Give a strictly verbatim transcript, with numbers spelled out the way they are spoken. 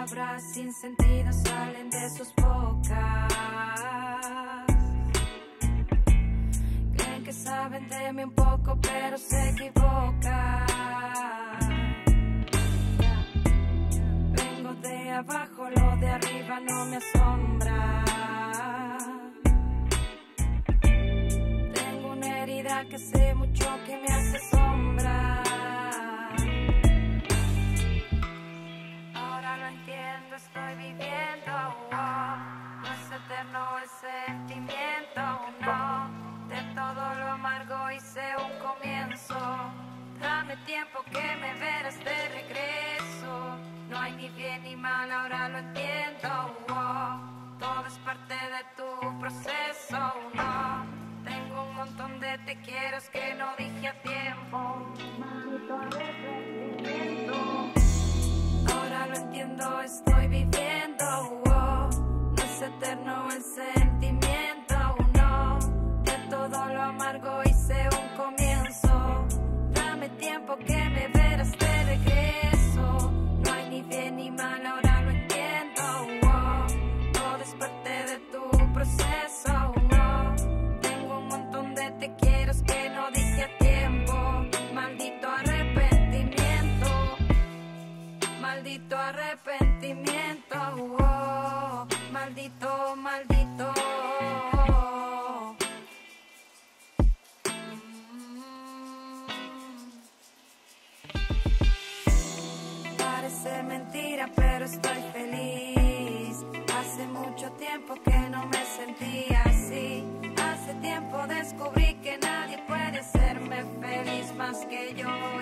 palabras sin sentido salen de sus bocas. Creen que saben de mí un poco, pero se equivocan. Vengo de abajo, lo de arriba no me asombra. Tengo una herida que sé mucho que me hace sombra. Ahora lo entiendo, estoy viviendo, oh. No es eterno el sentimiento, no. De todo lo amargo hice un comienzo. Dame tiempo que me verás de regreso. No hay ni bien ni mal, ahora lo entiendo, oh. Todo es parte de tu proceso, no. Tengo un montón de te quiero que no dije a tiempo. Maldito arrepentimiento. Ahora lo entiendo, estoy viviendo, oh. No es eterno el sentimiento, no. De todo lo amargo hice un comienzo. Dame tiempo que me verás de regreso. No hay ni bien ni mal, ahora lo entiendo, oh. Todo es parte de tu proceso, no. Tengo un montón de te quiero que no dije a tiempo. Maldito arrepentimiento. Maldito arrepentimiento, oh. Maldito, maldito. Parece mentira, pero estoy feliz. Hace mucho tiempo que no me sentía así. Hace tiempo descubrí que nadie puede hacerme feliz más que yo.